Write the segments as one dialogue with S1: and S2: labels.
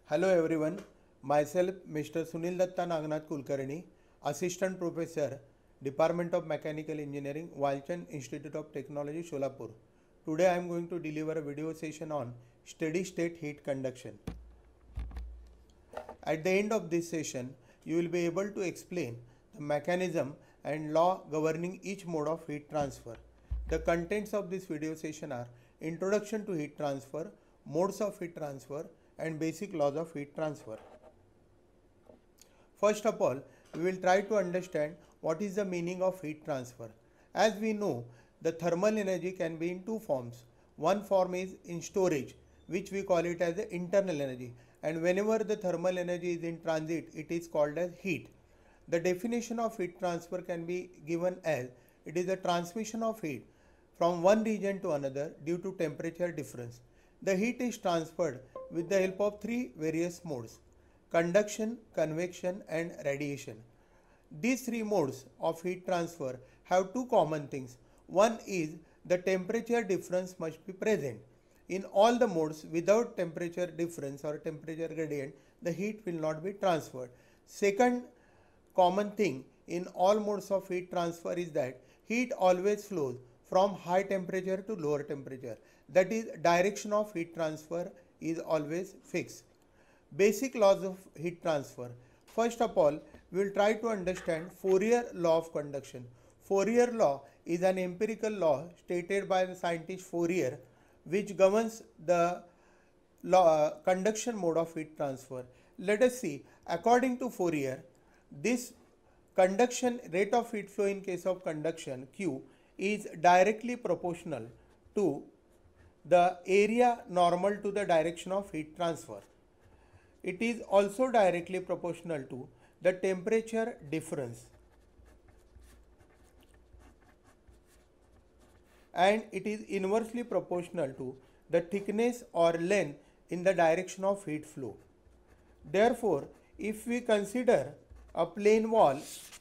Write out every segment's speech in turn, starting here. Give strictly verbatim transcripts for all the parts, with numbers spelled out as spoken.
S1: Hello everyone, myself Mister Sunil Datta Nagnath Kulkarni, Assistant Professor, Department of Mechanical Engineering, Walchand Institute of Technology, Solapur. Today I am going to deliver a video session on steady state heat conduction. At the end of this session, you will be able to explain the mechanism and law governing each mode of heat transfer. The contents of this video session are Introduction to heat transfer, modes of heat transfer, and basic laws of heat transfer. First of all, we will try to understand what is the meaning of heat transfer. As we know, the thermal energy can be in two forms. One form is in storage, which we call it as the internal energy, and whenever the thermal energy is in transit, it is called as heat. The definition of heat transfer can be given as it is a transmission of heat from one region to another due to temperature difference. The heat is transferred with the help of three various modes: conduction, convection, and radiation. These three modes of heat transfer have two common things. One is the temperature difference must be present. In all the modes, without temperature difference or temperature gradient, the heat will not be transferred. Second common thing in all modes of heat transfer is that heat always flows from high temperature to lower temperature. That is, direction of heat transfer is always fixed. Basic laws of heat transfer. First of all, we will try to understand Fourier law of conduction. Fourier law is an empirical law stated by the scientist Fourier, which governs the law, uh, conduction mode of heat transfer. Let us see, according to Fourier, this conduction rate of heat flow in case of conduction Q is directly proportional to the area normal to the direction of heat transfer. It is also directly proportional to the temperature difference, and it is inversely proportional to the thickness or length in the direction of heat flow. Therefore, if we consider a plane wall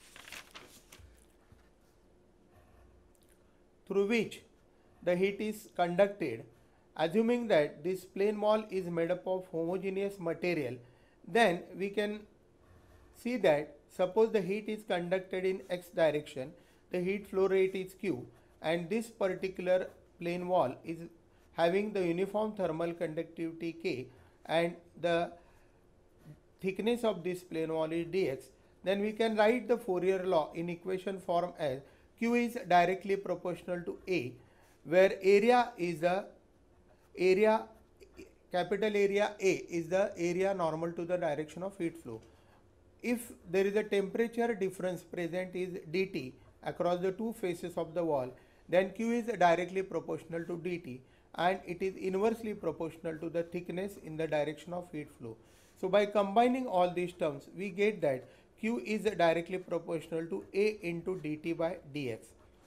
S1: through which the heat is conducted, assuming that this plane wall is made up of homogeneous material, then we can see that suppose the heat is conducted in x direction, the heat flow rate is Q, and this particular plane wall is having the uniform thermal conductivity K, and the thickness of this plane wall is dx, then we can write the Fourier law in equation form as Q is directly proportional to A, where area is the area, capital area A is the area normal to the direction of heat flow. If there is a temperature difference present is dt across the two faces of the wall, then Q is directly proportional to dt, and it is inversely proportional to the thickness in the direction of heat flow. So by combining all these terms, we get that Q is directly proportional to A into dt by dx.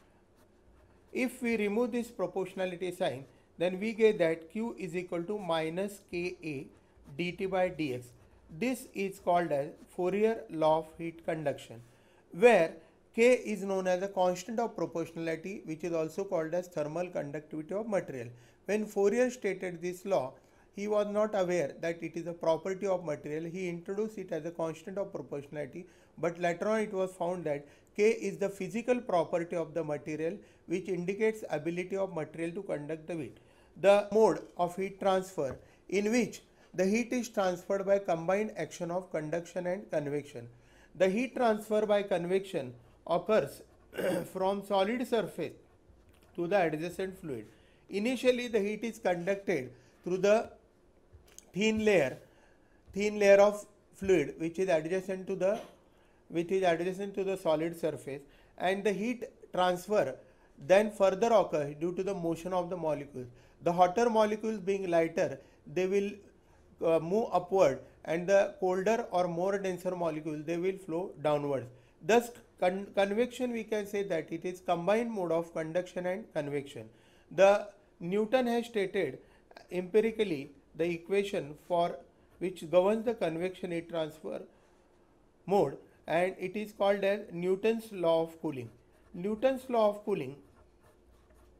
S1: If we remove this proportionality sign, then we get that Q is equal to minus Ka dt by dx. This is called as Fourier law of heat conduction, where K is known as a constant of proportionality, which is also called as thermal conductivity of material. When Fourier stated this law, he was not aware that it is a property of material. He introduced it as a constant of proportionality, but later on it was found that K is the physical property of the material, which indicates ability of material to conduct the heat. The mode of heat transfer in which the heat is transferred by combined action of conduction and convection. The heat transfer by convection occurs from solid surface to the adjacent fluid. Initially, the heat is conducted through the thin layer, thin layer of fluid which is adjacent to the which is adjacent to the solid surface, and the heat transfer then further occurs due to the motion of the molecules. The hotter molecules being lighter, they will uh, move upward, and the colder or more denser molecules, they will flow downwards. Thus, con convection, we can say that it is combined mode of conduction and convection. The Newton has stated empirically the equation for which governs the convection heat transfer mode, and it is called as Newton's law of cooling. Newton's law of cooling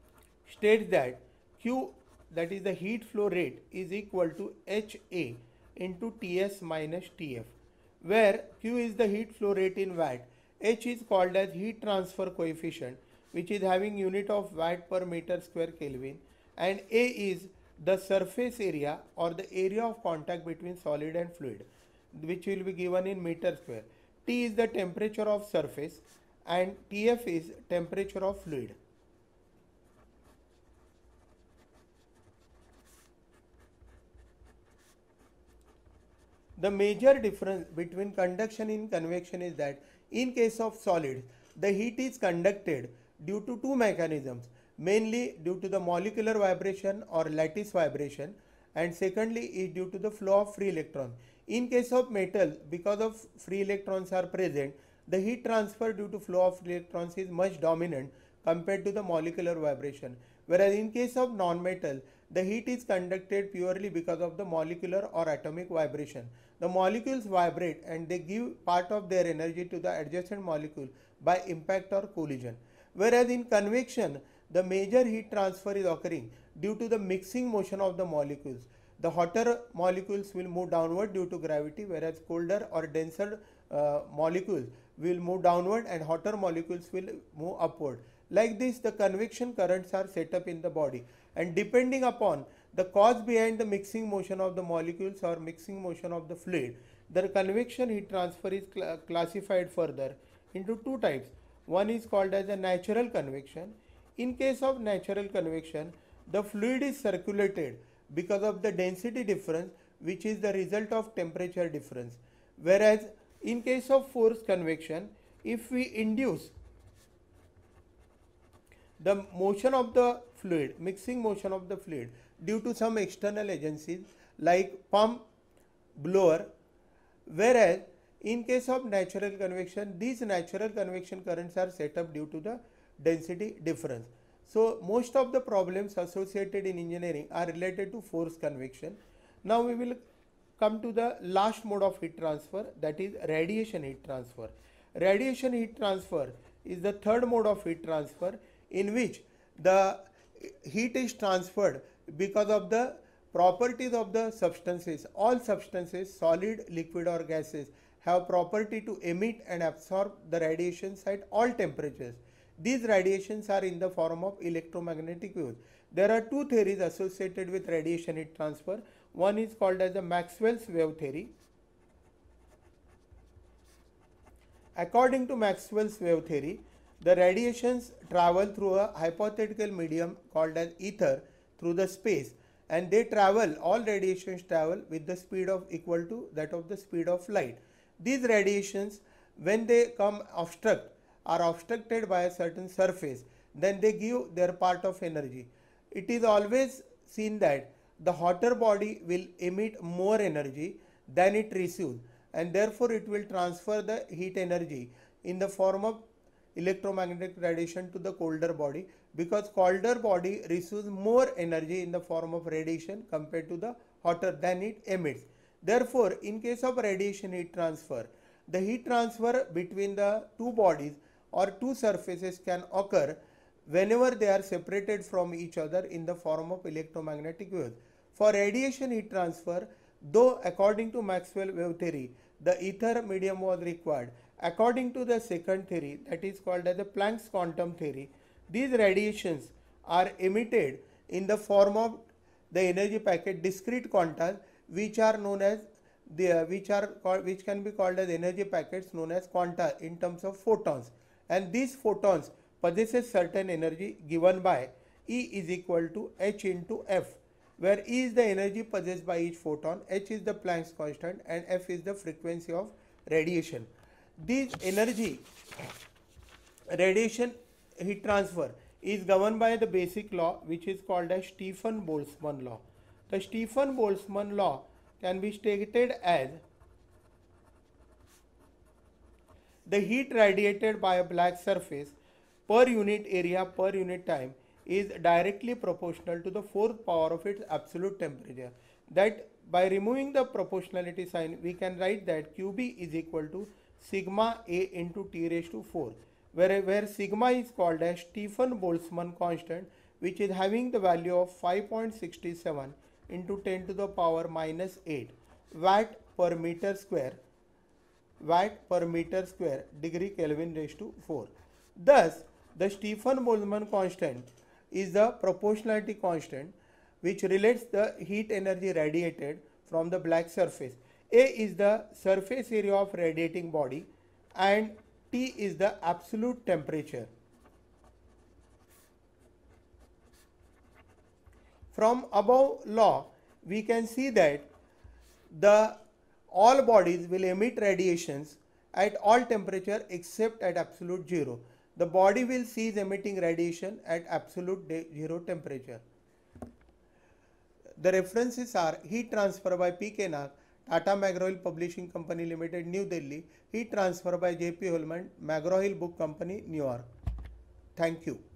S1: states that Q, that is the heat flow rate, is equal to H A, into Ts minus Tf, where Q is the heat flow rate in watt, H is called as heat transfer coefficient, which is having unit of watt per meter square Kelvin, and A is the surface area or the area of contact between solid and fluid, which will be given in meter square. T is the temperature of surface and Tf is temperature of fluid. The major difference between conduction in convection is that in case of solids, the heat is conducted due to two mechanisms, mainly due to the molecular vibration or lattice vibration, and secondly is due to the flow of free electrons. In case of metal, because of free electrons are present, the heat transfer due to flow of free electrons is much dominant compared to the molecular vibration. Whereas in case of non-metal, the heat is conducted purely because of the molecular or atomic vibration. The molecules vibrate and they give part of their energy to the adjacent molecule by impact or collision. Whereas in convection, the major heat transfer is occurring due to the mixing motion of the molecules. The hotter molecules will move downward due to gravity, whereas colder or denser uh, molecules will move downward and hotter molecules will move upward. Like this, the convection currents are set up in the body, and depending upon the cause behind the mixing motion of the molecules or mixing motion of the fluid, the convection heat transfer is cl classified further into two types. One is called as a natural convection. In case of natural convection, the fluid is circulated because of the density difference, which is the result of temperature difference. Whereas in case of forced convection, if we induce the motion of the fluid, mixing motion of the fluid due to some external agencies like pump, blower, whereas in case of natural convection, these natural convection currents are set up due to the density difference. So most of the problems associated in engineering are related to forced convection. Now we will come to the last mode of heat transfer, that is radiation heat transfer. Radiation heat transfer is the third mode of heat transfer in which the heat is transferred because of the properties of the substances. All substances, solid, liquid or gases, have property to emit and absorb the radiations at all temperatures. These radiations are in the form of electromagnetic waves. There are two theories associated with radiation heat transfer. One is called as the Maxwell's wave theory. According to Maxwell's wave theory, the radiations travel through a hypothetical medium called as ether through the space, and they travel, all radiations travel with the speed of equal to that of the speed of light. These radiations, when they come obstruct, are obstructed by a certain surface, then they give their part of energy. It is always seen that the hotter body will emit more energy than it receives, and therefore it will transfer the heat energy in the form of electromagnetic radiation to the colder body, because colder body receives more energy in the form of radiation compared to the hotter than it emits. Therefore, in case of radiation heat transfer, the heat transfer between the two bodies or two surfaces can occur whenever they are separated from each other in the form of electromagnetic waves. For radiation heat transfer, though according to Maxwell wave theory, the ether medium was required, according to the second theory, that is called as the Planck's quantum theory, these radiations are emitted in the form of the energy packet discrete quanta, which are known as the which are called, which can be called as energy packets known as quanta in terms of photons, and these photons possesses certain energy given by E is equal to h into f, where E is the energy possessed by each photon, h is the Planck's constant, and f is the frequency of radiation. This energy radiation heat transfer is governed by the basic law, which is called as Stefan-Boltzmann law. The Stefan-Boltzmann law can be stated as the heat radiated by a black surface per unit area per unit time is directly proportional to the fourth power of its absolute temperature. That by removing the proportionality sign, we can write that Q B is equal to sigma A into T raised to four, where, where sigma is called as Stefan-Boltzmann constant, which is having the value of five point six seven into ten to the power minus eight. watt per meter square watt per meter square degree Kelvin raised to four. Thus, the Stefan-Boltzmann constant is the proportionality constant which relates the heat energy radiated from the black surface. A is the surface area of radiating body and T is the absolute temperature. From above law, we can see that the all bodies will emit radiations at all temperature except at absolute zero. The body will cease emitting radiation at absolute zero temperature. The references are Heat Transfer by P. Kenak, Tata McGraw-Hill Publishing Company Limited, New Delhi. Heat Transfer by J P Holman, McGraw-Hill Book Company, New York. Thank you.